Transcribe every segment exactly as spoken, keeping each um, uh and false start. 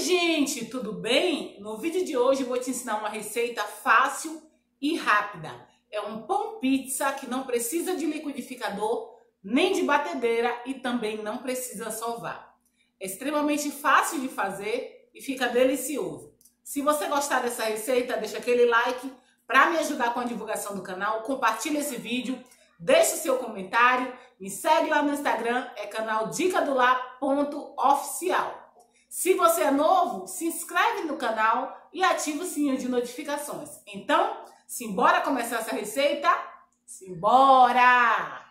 gente, tudo bem? No vídeo de hoje eu vou te ensinar uma receita fácil e rápida. É um pão pizza que não precisa de liquidificador, nem de batedeira e também não precisa sovar. É extremamente fácil de fazer e fica delicioso. Se você gostar dessa receita, deixa aquele like para me ajudar com a divulgação do canal, compartilha esse vídeo, deixa o seu comentário, me segue lá no Instagram, é canal dica do lar ponto oficial. Se você é novo, se inscreve no canal e ativa o sininho de notificações. Então, simbora começar essa receita? Simbora!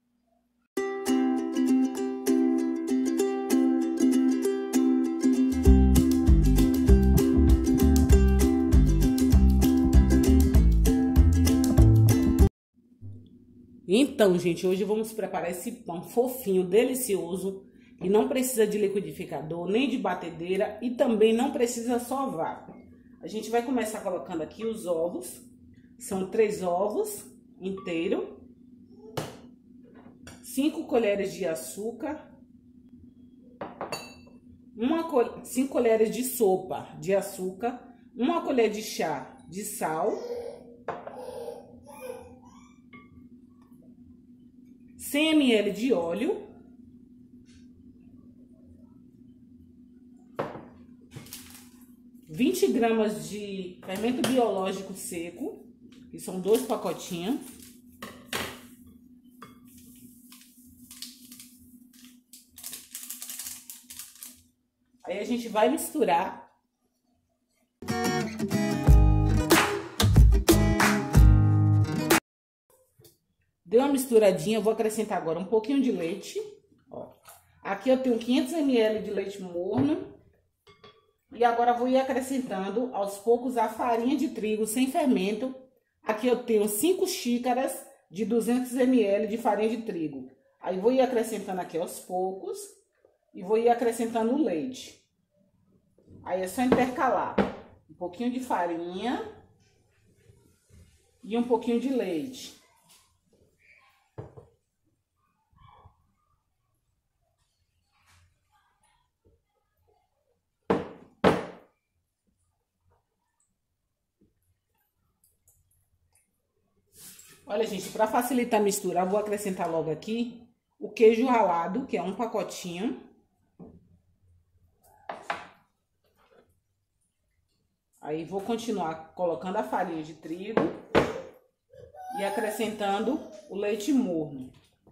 Então, gente, hoje vamos preparar esse pão fofinho, delicioso, e não precisa de liquidificador, nem de batedeira e também não precisa sovar. A gente vai começar colocando aqui os ovos. São três ovos inteiros, cinco colheres de açúcar, uma, cinco colheres de sopa de açúcar, uma colher de chá de sal, cem mililitros de óleo, vinte gramas de fermento biológico seco, que são dois pacotinhos. Aí a gente vai misturar. Deu uma misturadinha, eu vou acrescentar agora um pouquinho de leite. Ó. Aqui eu tenho quinhentos mililitros de leite morno. E agora vou ir acrescentando aos poucos a farinha de trigo sem fermento. Aqui eu tenho cinco xícaras de duzentos mililitros de farinha de trigo. Aí vou ir acrescentando aqui aos poucos e vou ir acrescentando o leite. Aí é só intercalar um pouquinho de farinha e um pouquinho de leite. Olha, gente, para facilitar a mistura, eu vou acrescentar logo aqui o queijo ralado, que é um pacotinho. Aí vou continuar colocando a farinha de trigo e acrescentando o leite morno.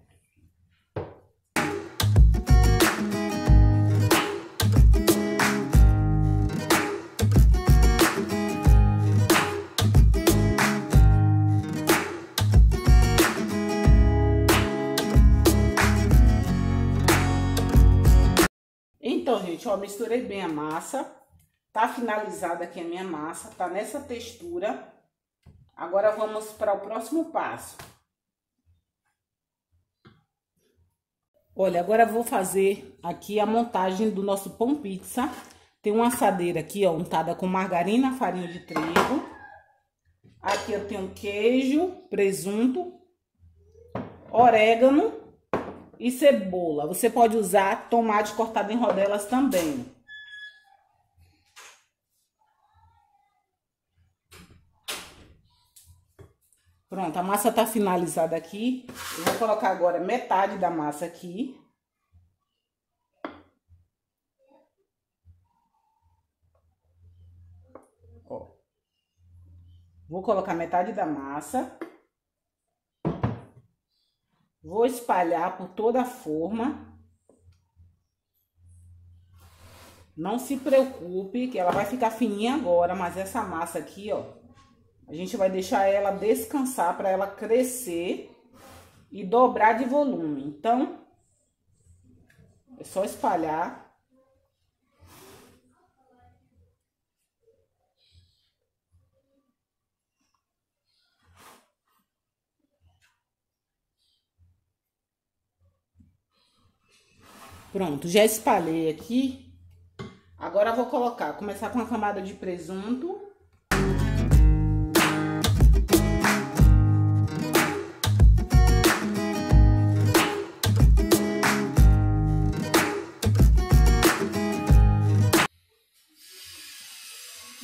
Então, gente, ó, misturei bem a massa. Tá finalizada aqui a minha massa, tá nessa textura. Agora vamos para o próximo passo. Olha, agora eu vou fazer aqui a montagem do nosso pão pizza. Tem uma assadeira aqui, ó, untada com margarina, farinha de trigo. Aqui eu tenho queijo, presunto, orégano e cebola. Você pode usar tomate cortado em rodelas também. Pronto, a massa tá finalizada aqui. Eu vou colocar agora metade da massa aqui. Ó. Vou colocar metade da massa. Vou espalhar por toda a forma. Não se preocupe que ela vai ficar fininha agora, mas essa massa aqui, ó, a gente vai deixar ela descansar para ela crescer e dobrar de volume. Então, é só espalhar. Pronto, já espalhei aqui. Agora eu vou colocar, começar com uma camada de presunto.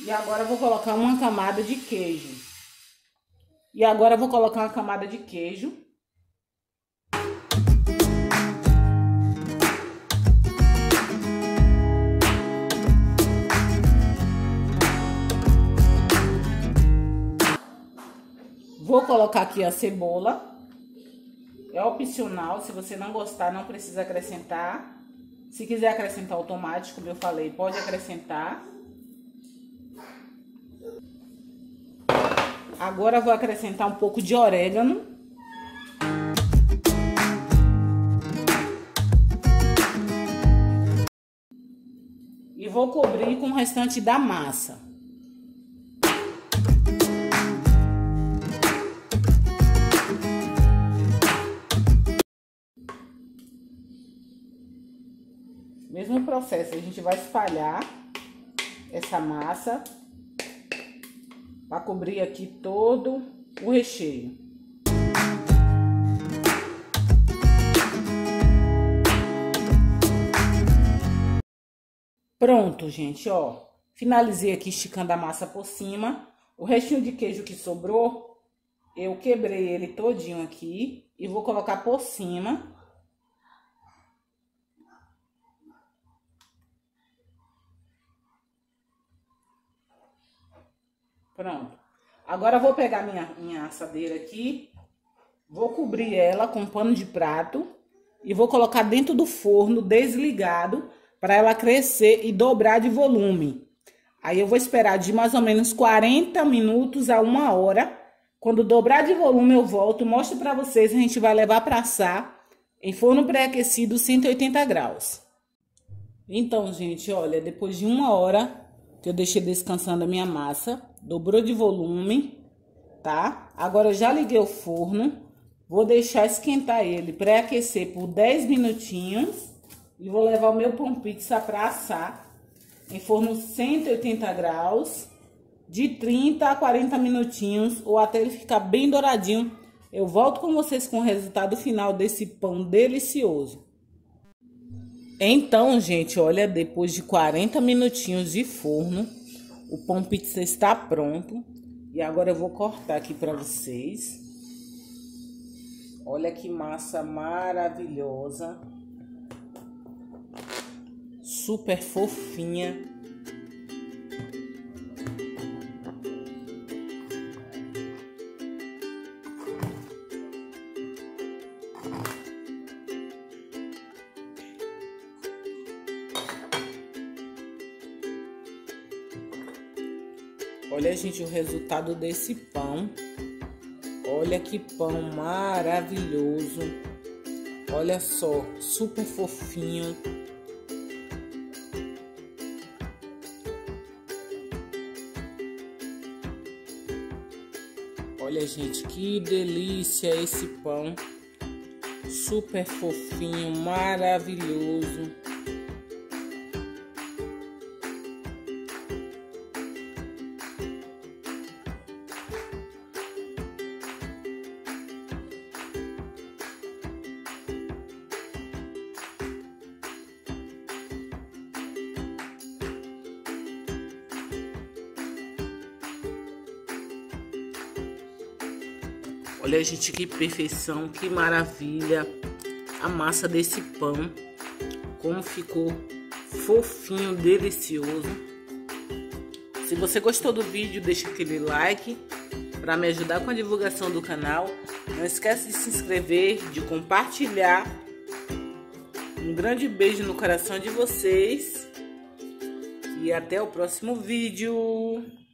E agora eu vou colocar uma camada de queijo. E agora eu vou colocar uma camada de queijo. Vou colocar aqui a cebola. É opcional, se você não gostar, não precisa acrescentar. Se quiser acrescentar o tomate, como eu falei, pode acrescentar. Agora eu vou acrescentar um pouco de orégano. E vou cobrir com o restante da massa. Mesmo processo, a gente vai espalhar essa massa para cobrir aqui todo o recheio. Pronto, gente, ó. Finalizei aqui esticando a massa por cima. O restinho de queijo que sobrou, eu quebrei ele todinho aqui e vou colocar por cima. Pronto. Agora eu vou pegar minha, minha assadeira aqui, vou cobrir ela com pano de prato e vou colocar dentro do forno desligado para ela crescer e dobrar de volume. Aí eu vou esperar de mais ou menos quarenta minutos a uma hora. Quando dobrar de volume eu volto, mostro para vocês, a gente vai levar para assar em forno pré-aquecido cento e oitenta graus. Então, gente, olha, depois de uma hora que eu deixei descansando a minha massa, dobrou de volume, tá? Agora eu já liguei o forno, vou deixar esquentar ele, pré-aquecer por dez minutinhos e vou levar o meu pão pizza para assar em forno cento e oitenta graus, de trinta a quarenta minutinhos ou até ele ficar bem douradinho. Eu volto com vocês com o resultado final desse pão delicioso. Então, gente, olha, depois de quarenta minutinhos de forno, o pão pizza está pronto. E agora eu vou cortar aqui para vocês. Olha que massa maravilhosa. Super fofinha. Olha, gente, o resultado desse pão. Olha que pão maravilhoso. Olha só, super fofinho. Olha, gente, que delícia esse pão. Super fofinho, maravilhoso. Olha, gente, que perfeição, que maravilha a massa desse pão. Como ficou fofinho, delicioso. Se você gostou do vídeo, deixa aquele like para me ajudar com a divulgação do canal. Não esquece de se inscrever, de compartilhar. Um grande beijo no coração de vocês. E até o próximo vídeo.